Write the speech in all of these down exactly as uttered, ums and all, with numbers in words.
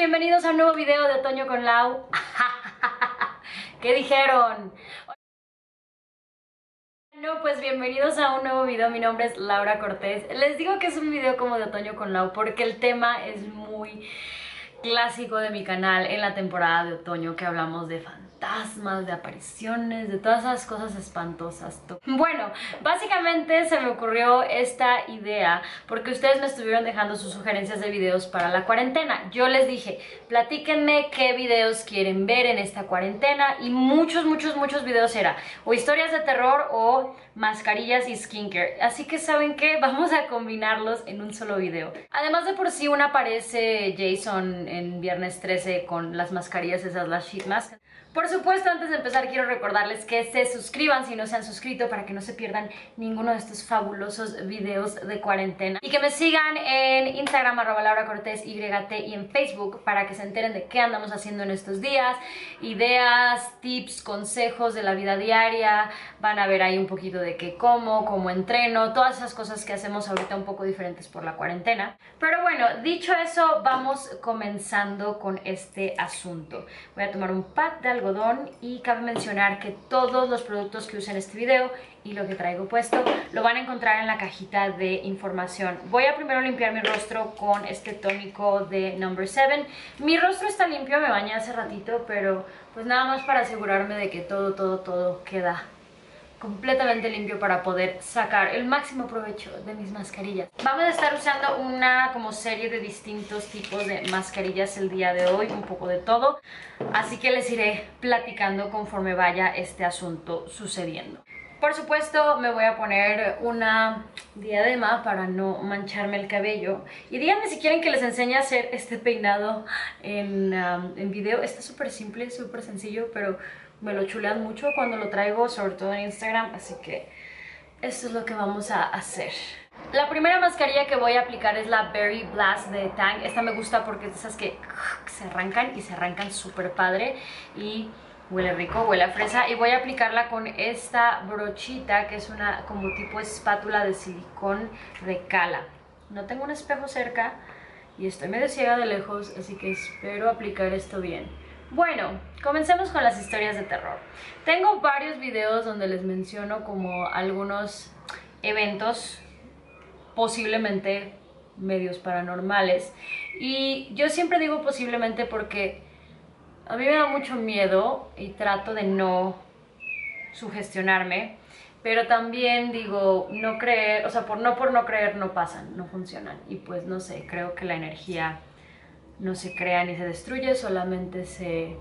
bienvenidos a un nuevo video de Otoño con Lau. ¿Qué dijeron? No, pues bienvenidos a un nuevo video. Mi nombre es Laura Cortés. Les digo que es un video como de Otoño con Lau porque el tema es muy clásico de mi canal en la temporada de otoño, que hablamos de fantasmas, de apariciones, de todas esas cosas espantosas. Bueno, básicamente se me ocurrió esta idea porque ustedes me estuvieron dejando sus sugerencias de videos para la cuarentena. Yo les dije, platíquenme qué videos quieren ver en esta cuarentena, y muchos, muchos, muchos videos era o historias de terror o mascarillas y skincare. Así que ¿saben qué? Vamos a combinarlos en un solo video. Además, de por sí una aparece Jason en Viernes trece con las mascarillas esas, las sheet masks. Por supuesto, antes de empezar quiero recordarles que se suscriban si no se han suscrito para que no se pierdan ninguno de estos fabulosos videos de cuarentena, y que me sigan en Instagram arroba Laura Cortés Y T y en Facebook para que se enteren de qué andamos haciendo en estos días, ideas, tips, consejos de la vida diaria. Van a ver ahí un poquito de qué como, cómo entreno, todas esas cosas que hacemos ahorita un poco diferentes por la cuarentena. Pero bueno, dicho eso, vamos comenzando con este asunto. Voy a tomar un pad de algodón y cabe mencionar que todos los productos que use en este video y lo que traigo puesto lo van a encontrar en la cajita de información. Voy a primero limpiar mi rostro con este tónico de Number seven. Mi rostro está limpio, me bañé hace ratito, pero pues nada más para asegurarme de que todo, todo, todo queda completamente limpio para poder sacar el máximo provecho de mis mascarillas. Vamos a estar usando una como serie de distintos tipos de mascarillas el día de hoy, un poco de todo, así que les iré platicando conforme vaya este asunto sucediendo. Por supuesto me voy a poner una diadema para no mancharme el cabello, y díganme si quieren que les enseñe a hacer este peinado en, um, en video. Está súper simple, súper sencillo, pero me lo chulean mucho cuando lo traigo, sobre todo en Instagram, así que esto es lo que vamos a hacer. La primera mascarilla que voy a aplicar es la Berry Blast de Tang. Esta me gusta porque es de esas que se arrancan y se arrancan súper padre y huele rico, huele a fresa. Y voy a aplicarla con esta brochita que es una como tipo espátula de silicón de cala. No tengo un espejo cerca y estoy medio ciega de lejos, así que espero aplicar esto bien. Bueno, comencemos con las historias de terror. Tengo varios videos donde les menciono como algunos eventos posiblemente medios paranormales, y yo siempre digo posiblemente porque a mí me da mucho miedo y trato de no sugestionarme, pero también digo no creer, o sea, por no por no creer no pasan, no funcionan, y pues no sé, creo que la energía no se crea ni se destruye, solamente se...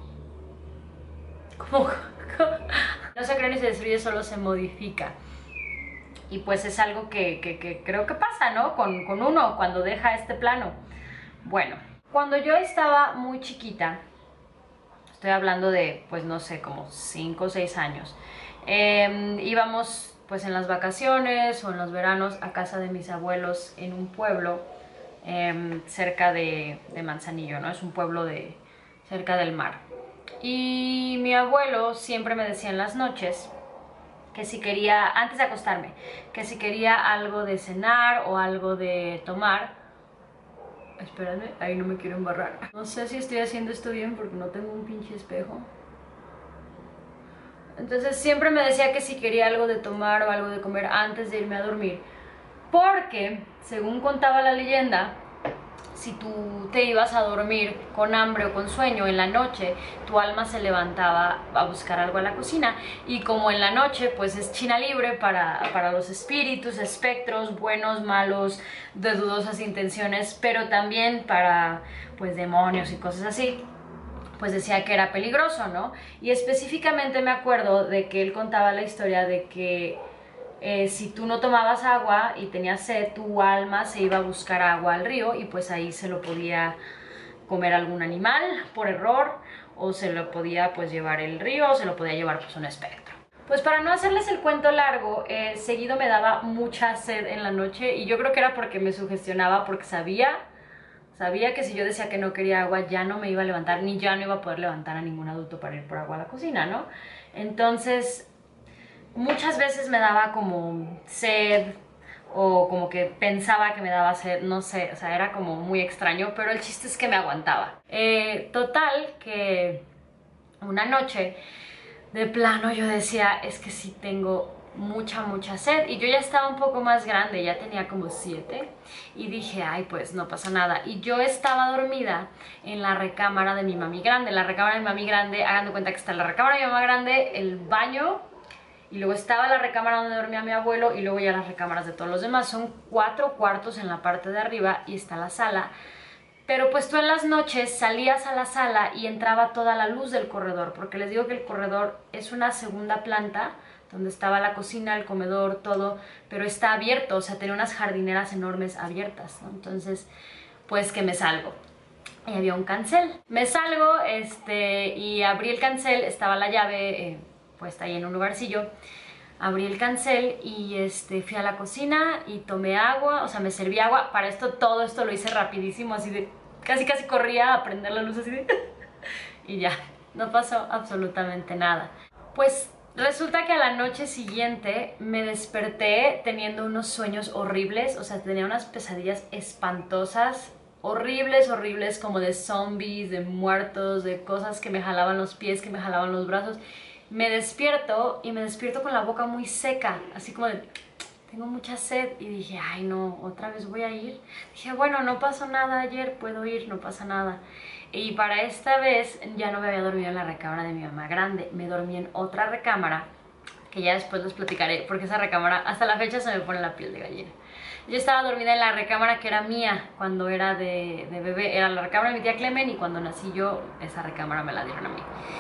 ¿Cómo? No se crea ni se destruye, solo se modifica. Y pues es algo que, que, que creo que pasa, ¿no? Con, con uno cuando deja este plano. Bueno, cuando yo estaba muy chiquita, estoy hablando de, pues no sé, como cinco o seis años, eh, íbamos pues en las vacaciones o en los veranos a casa de mis abuelos en un pueblo Eh, cerca de, de Manzanillo, ¿no? Es un pueblo de, cerca del mar. Y mi abuelo siempre me decía en las noches que si quería, antes de acostarme, que si quería algo de cenar o algo de tomar. Espérame, ahí no me quiero embarrar. No sé si estoy haciendo esto bien porque no tengo un pinche espejo. Entonces siempre me decía que si quería algo de tomar o algo de comer antes de irme a dormir, porque, según contaba la leyenda, si tú te ibas a dormir con hambre o con sueño en la noche, tu alma se levantaba a buscar algo a la cocina. Y como en la noche, pues es China libre para, para los espíritus, espectros, buenos, malos, de dudosas intenciones, pero también para, pues, demonios y cosas así, pues decía que era peligroso, ¿no? Y específicamente me acuerdo de que él contaba la historia de que Eh, si tú no tomabas agua y tenías sed, tu alma se iba a buscar agua al río, y pues ahí se lo podía comer algún animal por error, o se lo podía pues llevar el río, o se lo podía llevar pues un espectro. Pues para no hacerles el cuento largo, eh, seguido me daba mucha sed en la noche, y yo creo que era porque me sugestionaba, porque sabía, sabía que si yo decía que no quería agua ya no me iba a levantar, ni ya no iba a poder levantar a ningún adulto para ir por agua a la cocina, ¿no? Entonces muchas veces me daba como sed o como que pensaba que me daba sed, no sé, o sea, era como muy extraño, pero el chiste es que me aguantaba. Eh, total, que una noche, de plano, yo decía, es que sí tengo mucha, mucha sed, y yo ya estaba un poco más grande, ya tenía como siete, y dije, ay, pues no pasa nada, y yo estaba dormida en la recámara de mi mami grande. La recámara de mi mami grande, hagan de cuenta que está la recámara de mi mamá grande, el baño, y luego estaba la recámara donde dormía mi abuelo, y luego ya las recámaras de todos los demás. Son cuatro cuartos en la parte de arriba y está la sala. Pero pues tú en las noches salías a la sala y entraba toda la luz del corredor, porque les digo que el corredor es una segunda planta donde estaba la cocina, el comedor, todo, pero está abierto, o sea, tenía unas jardineras enormes abiertas, ¿no? Entonces, pues que me salgo. Y había un cancel. Me salgo, este, y abrí el cancel, estaba la llave eh, puesta ahí en un lugarcillo. Abrí el cancel y este, fui a la cocina y tomé agua, o sea, me serví agua. Para esto, todo esto lo hice rapidísimo, así de, casi casi corría a prender la luz así de... y ya, no pasó absolutamente nada. Pues resulta que a la noche siguiente me desperté teniendo unos sueños horribles, o sea, tenía unas pesadillas espantosas, horribles, horribles, como de zombies, de muertos, de cosas que me jalaban los pies, que me jalaban los brazos. Me despierto y me despierto con la boca muy seca, así como de, tengo mucha sed, y dije, ay no, otra vez voy a ir. Dije, bueno, no pasó nada ayer, puedo ir, no pasa nada. Y para esta vez ya no me había dormido en la recámara de mi mamá grande, me dormí en otra recámara, que ya después les platicaré, porque esa recámara hasta la fecha se me pone la piel de gallina. Yo estaba dormida en la recámara que era mía cuando era de, de bebé, era la recámara de mi tía Clemen, y cuando nací yo, esa recámara me la dieron a mí.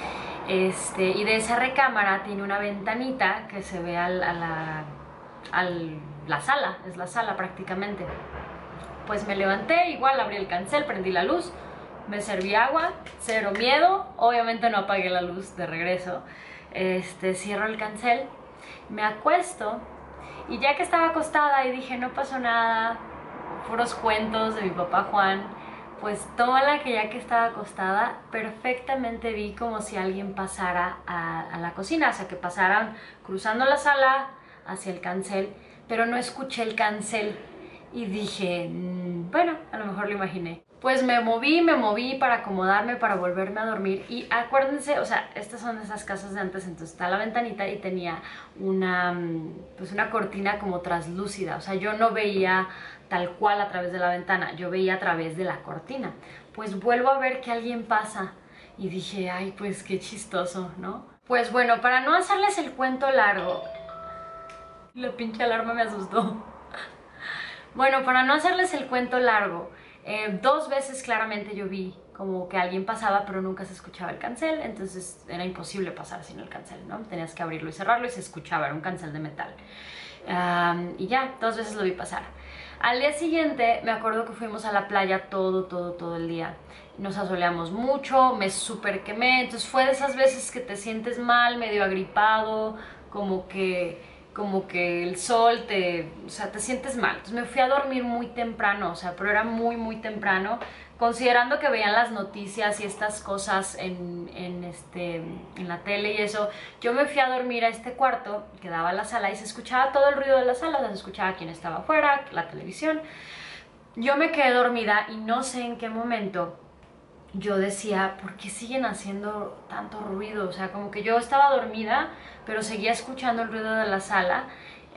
Este, y de esa recámara tiene una ventanita que se ve al, a la, al, la sala, es la sala prácticamente. Pues me levanté, igual abrí el cancel, prendí la luz, me serví agua, cero miedo, obviamente no apagué la luz de regreso. Este, cierro el cancel, me acuesto, y ya que estaba acostada y dije, no pasó nada, puros cuentos de mi papá Juan, pues tómala que ya que estaba acostada, perfectamente vi como si alguien pasara a, a la cocina, o sea, que pasaran cruzando la sala hacia el cancel, pero no escuché el cancel, y dije, mmm, bueno, a lo mejor lo imaginé. Pues me moví, me moví para acomodarme, para volverme a dormir, y acuérdense, o sea, estas son esas casas de antes, entonces está la ventanita y tenía una, pues una cortina como traslúcida, o sea, yo no veía tal cual a través de la ventana, yo veía a través de la cortina. Pues vuelvo a ver que alguien pasa y dije, ay, pues qué chistoso, ¿no? Pues bueno, para no hacerles el cuento largo, la pinche alarma me asustó. Bueno, para no hacerles el cuento largo, eh, dos veces claramente yo vi como que alguien pasaba, pero nunca se escuchaba el cancel, entonces era imposible pasar sin el cancel, ¿no? Tenías que abrirlo y cerrarlo y se escuchaba, era un cancel de metal. Um, y ya, dos veces lo vi pasar. Al día siguiente me acuerdo que fuimos a la playa todo, todo, todo el día. Nos asoleamos mucho, me súper quemé, entonces fue de esas veces que te sientes mal, medio agripado, como que, como que el sol te, o sea, te sientes mal. Entonces me fui a dormir muy temprano, o sea, pero era muy, muy temprano, considerando que veían las noticias y estas cosas en, en, este, en la tele y eso. Yo me fui a dormir a este cuarto que daba a la sala y se escuchaba todo el ruido de la sala, se escuchaba quién estaba afuera, la televisión. Yo me quedé dormida y no sé en qué momento yo decía, ¿por qué siguen haciendo tanto ruido? O sea, como que yo estaba dormida, pero seguía escuchando el ruido de la sala,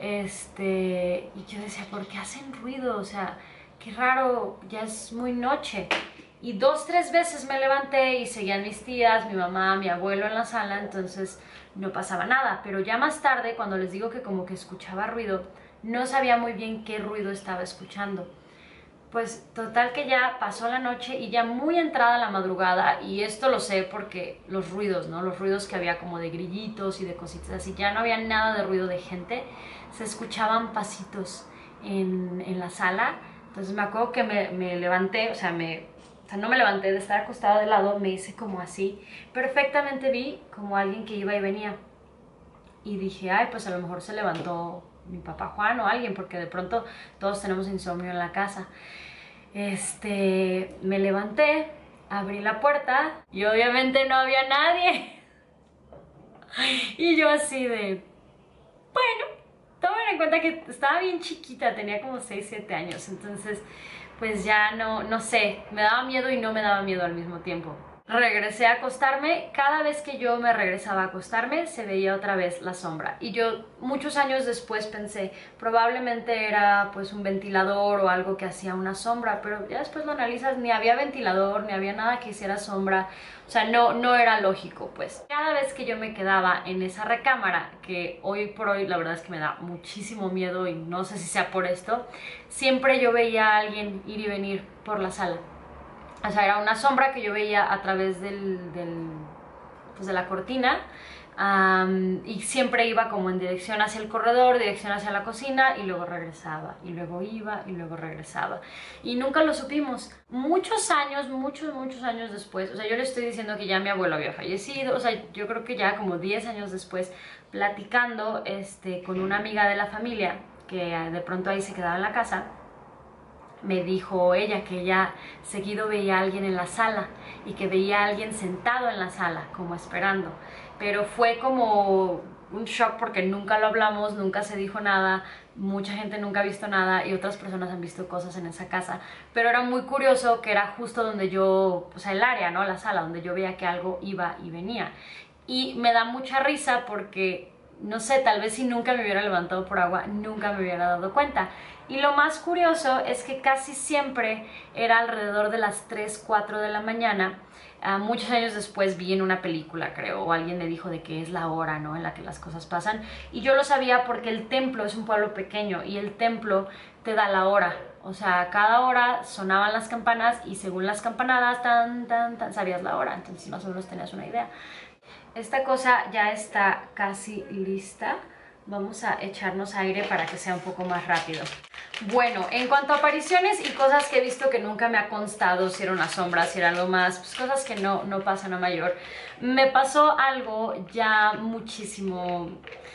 este, y yo decía, ¿por qué hacen ruido? O sea, qué raro, ya es muy noche. Y dos, tres veces me levanté y seguían mis tías, mi mamá, mi abuelo en la sala, entonces no pasaba nada. Pero ya más tarde, cuando les digo que como que escuchaba ruido, no sabía muy bien qué ruido estaba escuchando. Pues total que ya pasó la noche y ya muy entrada la madrugada, y esto lo sé porque los ruidos, ¿no? Los ruidos que había como de grillitos y de cositas así, ya no había nada de ruido de gente, se escuchaban pasitos en, en la sala. Entonces me acuerdo que me, me levanté, o sea, me, o sea, no me levanté de estar acostada de lado, me hice como así. Perfectamente vi como alguien que iba y venía. Y dije, ay, pues a lo mejor se levantó mi papá Juan o alguien, porque de pronto todos tenemos insomnio en la casa. Este, me levanté, abrí la puerta y obviamente no había nadie. Y yo así de, bueno, tomen en cuenta que estaba bien chiquita, tenía como seis, siete años, entonces pues ya no, no sé, me daba miedo y no me daba miedo al mismo tiempo. Regresé a acostarme, cada vez que yo me regresaba a acostarme se veía otra vez la sombra y yo muchos años después pensé probablemente era pues un ventilador o algo que hacía una sombra, pero ya después lo analizas, ni había ventilador, ni había nada que hiciera sombra, o sea no, no era lógico pues. Cada vez que yo me quedaba en esa recámara, que hoy por hoy la verdad es que me da muchísimo miedo y no sé si sea por esto, siempre yo veía a alguien ir y venir por la sala. O sea, era una sombra que yo veía a través del, del, pues de la cortina um, y siempre iba como en dirección hacia el corredor, dirección hacia la cocina y luego regresaba y luego iba y luego regresaba y nunca lo supimos. Muchos años, muchos, muchos años después, o sea, yo le estoy diciendo que ya mi abuelo había fallecido, o sea, yo creo que ya como diez años después, platicando este, con una amiga de la familia que de pronto ahí se quedaba en la casa, me dijo ella que ella seguido veía a alguien en la sala y que veía a alguien sentado en la sala, como esperando. Pero fue como un shock porque nunca lo hablamos, nunca se dijo nada, mucha gente nunca ha visto nada y otras personas han visto cosas en esa casa. Pero era muy curioso que era justo donde yo, o sea, el área, ¿no? La sala, donde yo veía que algo iba y venía. Y me da mucha risa porque, no sé, tal vez si nunca me hubiera levantado por agua, nunca me hubiera dado cuenta. Y lo más curioso es que casi siempre era alrededor de las tres, cuatro de la mañana. Uh, muchos años después vi en una película, creo, o alguien me dijo de que es la hora, ¿no?, en la que las cosas pasan. Y yo lo sabía porque el templo es un pueblo pequeño y el templo te da la hora. O sea, cada hora sonaban las campanas y según las campanadas, tan, tan, tan, sabías la hora. Entonces más o menos tenías una idea. Esta cosa ya está casi lista. Vamos a echarnos aire para que sea un poco más rápido. Bueno, en cuanto a apariciones y cosas que he visto que nunca me ha constado si era una sombra, si era algo más, pues cosas que no, no pasan a mayor, me pasó algo ya muchísimo,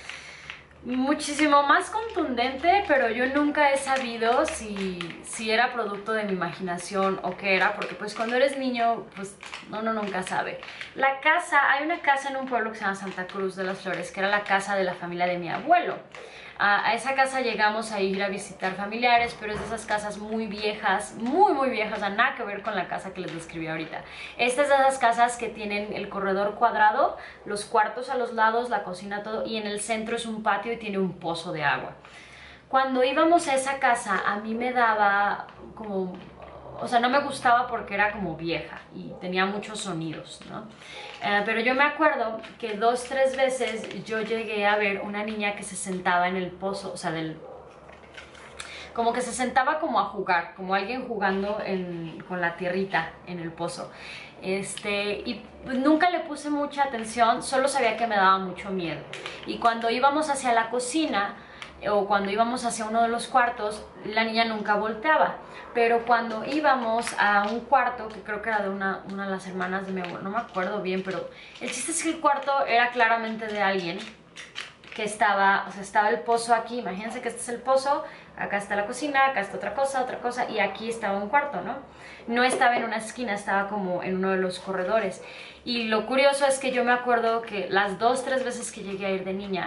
muchísimo más contundente, pero yo nunca he sabido si, si era producto de mi imaginación o qué era, porque pues cuando eres niño, pues uno nunca sabe. La casa, hay una casa en un pueblo que se llama Santa Cruz de las Flores, que era la casa de la familia de mi abuelo. A, a esa casa llegamos a ir a visitar familiares, pero es de esas casas muy viejas, muy muy viejas, o sea, nada que ver con la casa que les describí ahorita. Esta es de esas casas que tienen el corredor cuadrado, los cuartos a los lados, la cocina, todo, y en el centro es un patio y tiene un pozo de agua. Cuando íbamos a esa casa, a mí me daba como... O sea, no me gustaba porque era como vieja y tenía muchos sonidos, ¿no? Eh, pero yo me acuerdo que dos, tres veces yo llegué a ver una niña que se sentaba en el pozo, o sea, del... como que se sentaba como a jugar, como alguien jugando en, con la tierrita en el pozo. Este, y nunca le puse mucha atención, solo sabía que me daba mucho miedo. Y cuando íbamos hacia la cocina, o cuando íbamos hacia uno de los cuartos, la niña nunca volteaba. Pero cuando íbamos a un cuarto, que creo que era de una, una de las hermanas de mi abuelo, no me acuerdo bien, pero el chiste es que el cuarto era claramente de alguien que estaba, o sea, estaba el pozo aquí, imagínense que este es el pozo, acá está la cocina, acá está otra cosa, otra cosa, y aquí estaba un cuarto, ¿no? No estaba en una esquina, estaba como en uno de los corredores. Y lo curioso es que yo me acuerdo que las dos, tres veces que llegué a ir de niña,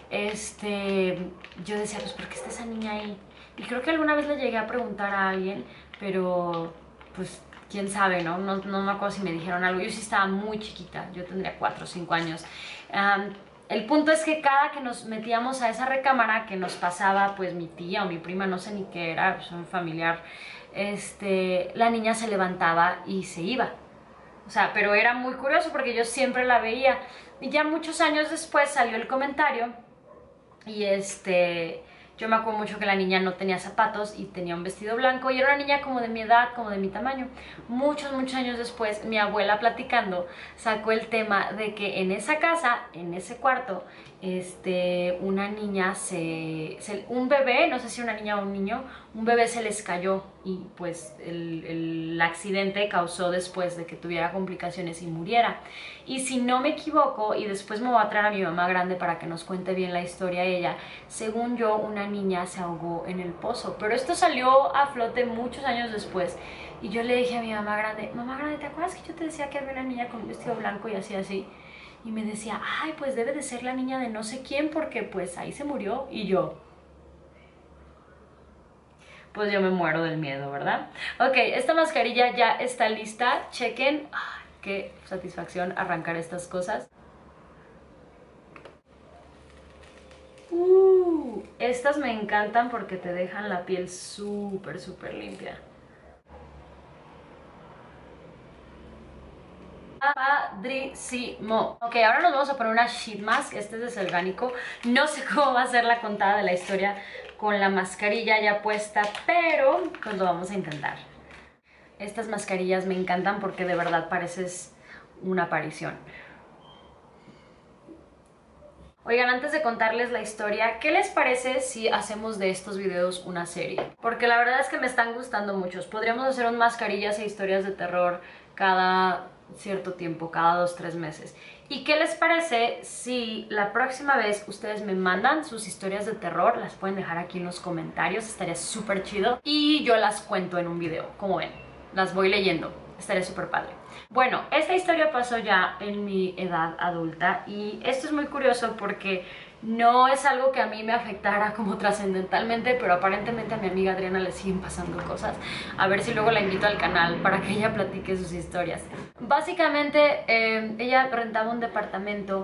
este, yo decía, pues, ¿por qué está esa niña ahí? Y creo que alguna vez le llegué a preguntar a alguien, pero, pues, quién sabe, ¿no? No, no me acuerdo si me dijeron algo. Yo sí estaba muy chiquita, yo tendría cuatro o cinco años. Um, el punto es que cada que nos metíamos a esa recámara, que nos pasaba, pues, mi tía o mi prima, no sé ni qué era, pues, un familiar, este, la niña se levantaba y se iba. O sea, pero era muy curioso porque yo siempre la veía. Y ya muchos años después salió el comentario y este... yo me acuerdo mucho que la niña no tenía zapatos y tenía un vestido blanco y era una niña como de mi edad, como de mi tamaño. Muchos, muchos años después, mi abuela platicando sacó el tema de que en esa casa, en ese cuarto, este, una niña se, se... un bebé, no sé si una niña o un niño, un bebé se les cayó y pues el, el accidente causó después de que tuviera complicaciones y muriera. Y si no me equivoco, y después me voy a traer a mi mamá grande para que nos cuente bien la historia ella, según yo, una niña se ahogó en el pozo. Pero esto salió a flote muchos años después. Y yo le dije a mi mamá grande, mamá grande, ¿te acuerdas que yo te decía que había una niña con un vestido blanco y así, así? y me decía, ay, pues debe de ser la niña de no sé quién porque pues ahí se murió. Y yo, pues yo me muero del miedo, ¿verdad? Ok, esta mascarilla ya está lista. Chequen, ay, qué satisfacción arrancar estas cosas. Uh, estas me encantan porque te dejan la piel súper, súper limpia. Padrísimo. Ok, ahora nos vamos a poner una sheet mask. Este es desorgánico. No sé cómo va a ser la contada de la historia con la mascarilla ya puesta, pero pues lo vamos a intentar. Estas mascarillas me encantan porque de verdad pareces una aparición. Oigan, antes de contarles la historia, ¿qué les parece si hacemos de estos videos una serie? Porque la verdad es que me están gustando muchos. Podríamos hacer un mascarillas e historias de terror cada cierto tiempo, cada dos, tres meses. ¿Y qué les parece si la próxima vez ustedes me mandan sus historias de terror? Las pueden dejar aquí en los comentarios, estaría súper chido. Y yo las cuento en un video, como ven, las voy leyendo, estaría súper padre. Bueno, esta historia pasó ya en mi edad adulta y esto es muy curioso porque no es algo que a mí me afectara como trascendentalmente, pero aparentemente a mi amiga Adriana le siguen pasando cosas. A ver si luego la invito al canal para que ella platique sus historias. Básicamente, eh, ella rentaba un departamento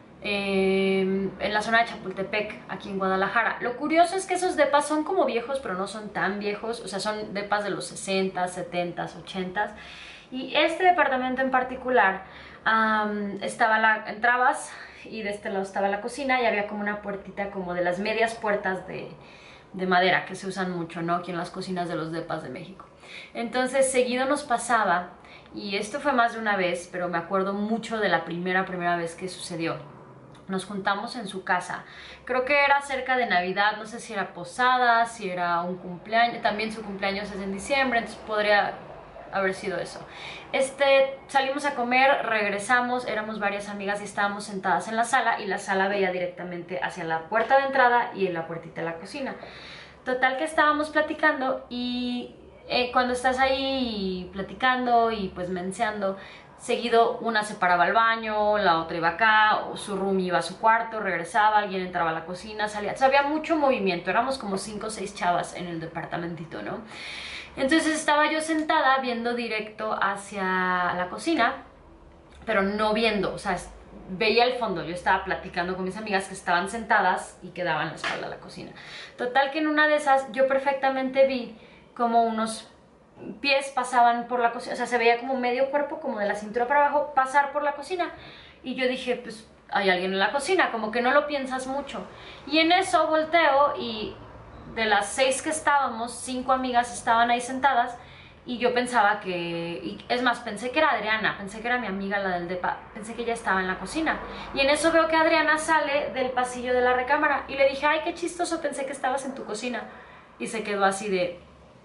eh, en la zona de Chapultepec, aquí en Guadalajara. Lo curioso es que esos depas son como viejos, pero no son tan viejos. O sea, son depas de los sesenta, setenta, ochenta. Y este departamento en particular, um, estaba la, entrabas y de este lado estaba la cocina y había como una puertita como de las medias puertas de, de madera que se usan mucho, ¿no? Aquí en las cocinas de los depas de México. Entonces seguido nos pasaba, y esto fue más de una vez, pero me acuerdo mucho de la primera, primera vez que sucedió. Nos juntamos en su casa, creo que era cerca de Navidad, no sé si era posada, si era un cumpleaños, también su cumpleaños es en diciembre, entonces podría haber sido eso. Este, salimos a comer, regresamos, éramos varias amigas y estábamos sentadas en la sala y la sala veía directamente hacia la puerta de entrada y en la puertita de la cocina. Total que estábamos platicando y eh, cuando estás ahí platicando y pues menseando, seguido una se paraba al baño, la otra iba acá, o su roomie iba a su cuarto, regresaba, alguien entraba a la cocina, salía. O sea, había mucho movimiento, éramos como cinco o seis chavas en el departamentito, ¿no? Entonces estaba yo sentada viendo directo hacia la cocina, pero no viendo, o sea, veía el fondo. Yo estaba platicando con mis amigas que estaban sentadas y que daban la espalda a la cocina. Total que en una de esas yo perfectamente vi como unos pies pasaban por la cocina, o sea, se veía como medio cuerpo, como de la cintura para abajo, pasar por la cocina. Y yo dije, pues hay alguien en la cocina, como que no lo piensas mucho. Y en eso volteo y de las seis que estábamos, cinco amigas estaban ahí sentadas y yo pensaba que, y es más, pensé que era Adriana, pensé que era mi amiga la del depa, pensé que ella estaba en la cocina. Y en eso veo que Adriana sale del pasillo de la recámara y le dije, ay, qué chistoso, pensé que estabas en tu cocina. Y se quedó así de,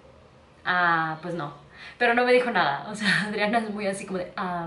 ah, pues no. Pero no me dijo nada, o sea, Adriana es muy así como de, ah,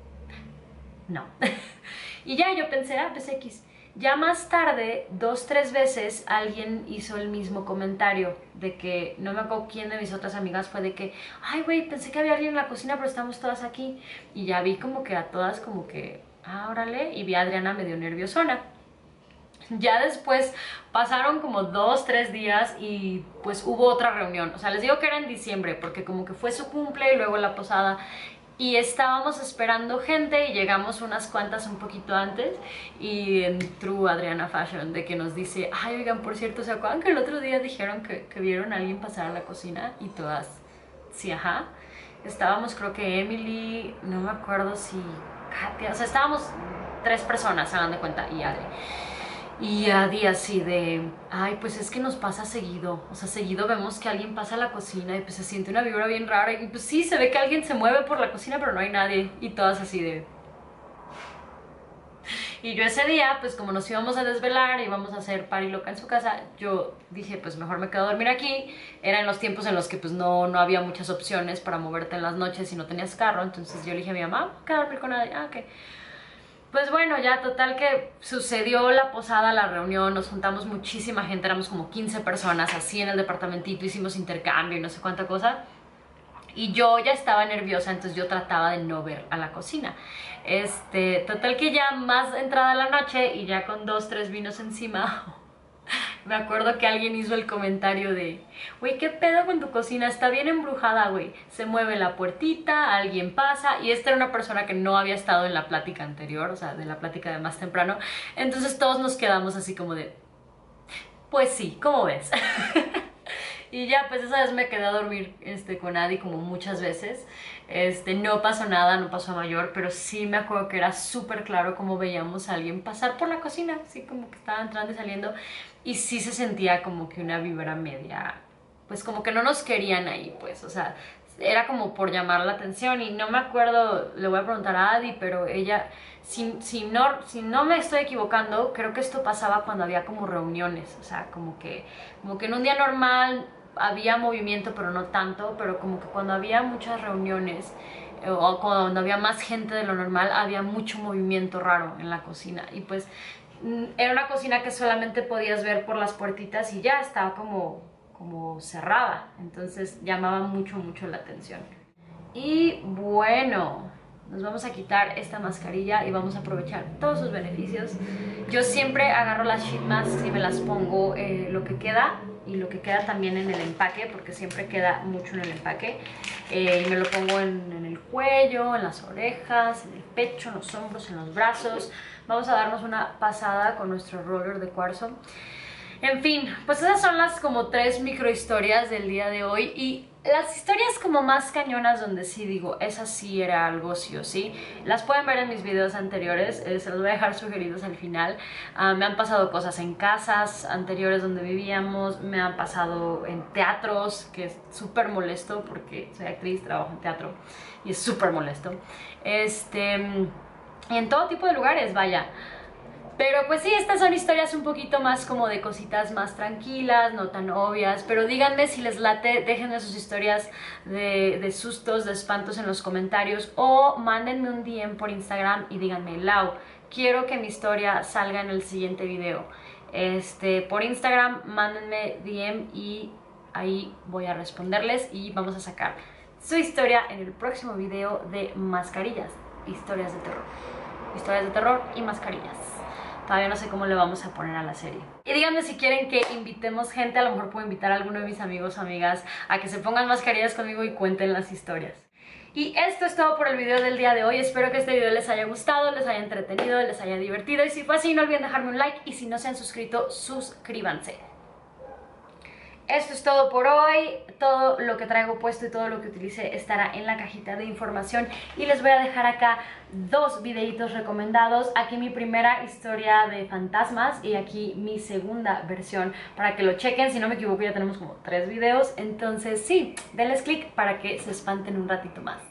no. Y ya yo pensé, ah, pues X. Ya más tarde, dos, tres veces, alguien hizo el mismo comentario de que, no me acuerdo quién de mis otras amigas fue de que, ay, güey, pensé que había alguien en la cocina, pero estamos todas aquí. Y ya vi como que a todas como que, ah, órale, y vi a Adriana medio nerviosona. Ya después pasaron como dos, tres días y pues hubo otra reunión. O sea, les digo que era en diciembre porque como que fue su cumple y luego la posada. Y estábamos esperando gente y llegamos unas cuantas un poquito antes y entró Adriana Fashion de que nos dice, ay, oigan, por cierto, ¿se acuerdan que el otro día dijeron que, que vieron a alguien pasar a la cocina? Y todas, sí, ajá. Estábamos, creo que Emily, no me acuerdo si Katia, o sea, estábamos tres personas, hagan de cuenta, y Adri. Y Adi así de, ay, pues es que nos pasa seguido, o sea, seguido vemos que alguien pasa a la cocina y pues se siente una vibra bien rara y pues sí, se ve que alguien se mueve por la cocina pero no hay nadie y todas así de... Y yo ese día, pues como nos íbamos a desvelar, íbamos a hacer party loca en su casa, yo dije, pues mejor me quedo a dormir aquí. Eran los tiempos en los que pues no, no había muchas opciones para moverte en las noches si no tenías carro, entonces yo le dije a mi mamá, ¿qué a dormir con nadie? Ah, ok. Pues bueno, ya total que sucedió la posada, la reunión, nos juntamos muchísima gente, éramos como quince personas así en el departamentito, hicimos intercambio y no sé cuánta cosa. Y yo ya estaba nerviosa, entonces yo trataba de no ver a la cocina. Este, total que ya más entrada la noche y ya con dos, tres vinos encima, me acuerdo que alguien hizo el comentario de, güey, ¿qué pedo con tu cocina? Está bien embrujada, güey. Se mueve la puertita, alguien pasa. Y esta era una persona que no había estado en la plática anterior, o sea, de la plática de más temprano. Entonces todos nos quedamos así como de, pues sí, ¿cómo ves? Y ya, pues esa vez me quedé a dormir este, con Adi como muchas veces. Este, no pasó nada, no pasó a mayor, pero sí me acuerdo que era súper claro como veíamos a alguien pasar por la cocina, así como que estaba entrando y saliendo. Y sí se sentía como que una vibra media, pues como que no nos querían ahí, pues, o sea, era como por llamar la atención. Y no me acuerdo, le voy a preguntar a Adi, pero ella, si, si, no, si no me estoy equivocando, creo que esto pasaba cuando había como reuniones, o sea, como que, como que en un día normal había movimiento, pero no tanto, pero como que cuando había muchas reuniones eh, o cuando había más gente de lo normal, había mucho movimiento raro en la cocina. Y pues era una cocina que solamente podías ver por las puertitas y ya estaba como, como cerrada, entonces llamaba mucho, mucho la atención. Y bueno, nos vamos a quitar esta mascarilla y vamos a aprovechar todos sus beneficios. Yo siempre agarro las sheet masks y me las pongo eh, lo que queda, y lo que queda también en el empaque, porque siempre queda mucho en el empaque. Eh, y me lo pongo en, en el cuello, en las orejas, en el pecho, en los hombros, en los brazos. Vamos a darnos una pasada con nuestro roller de cuarzo. En fin, pues esas son las como tres microhistorias del día de hoy. Y las historias como más cañonas donde sí digo, esa sí era algo sí o sí, las pueden ver en mis videos anteriores, eh, se los voy a dejar sugeridos al final. Uh, me han pasado cosas en casas anteriores donde vivíamos, me han pasado en teatros, que es súper molesto porque soy actriz, trabajo en teatro y es súper molesto. Este, y en todo tipo de lugares, vaya. Pero pues sí, estas son historias un poquito más como de cositas más tranquilas, no tan obvias. Pero díganme si les late, déjenme sus historias de, de sustos, de espantos en los comentarios. O mándenme un D M por Instagram y díganme, Lau, quiero que mi historia salga en el siguiente video. Este, por Instagram, mándenme D M y ahí voy a responderles y vamos a sacar su historia en el próximo video de mascarillas, historias de terror. Historias de terror y mascarillas. Todavía no sé cómo le vamos a poner a la serie. Y díganme si quieren que invitemos gente, a lo mejor puedo invitar a alguno de mis amigos o amigas a que se pongan mascarillas conmigo y cuenten las historias. Y esto es todo por el video del día de hoy. Espero que este video les haya gustado, les haya entretenido, les haya divertido. Y si fue así, no olviden dejarme un like. Y si no se han suscrito, suscríbanse. Esto es todo por hoy. Todo lo que traigo puesto y todo lo que utilicé estará en la cajita de información. Y les voy a dejar acá dos videitos recomendados. Aquí mi primera historia de fantasmas y aquí mi segunda versión para que lo chequen. Si no me equivoco, ya tenemos como tres videos. Entonces sí, denles click para que se espanten un ratito más.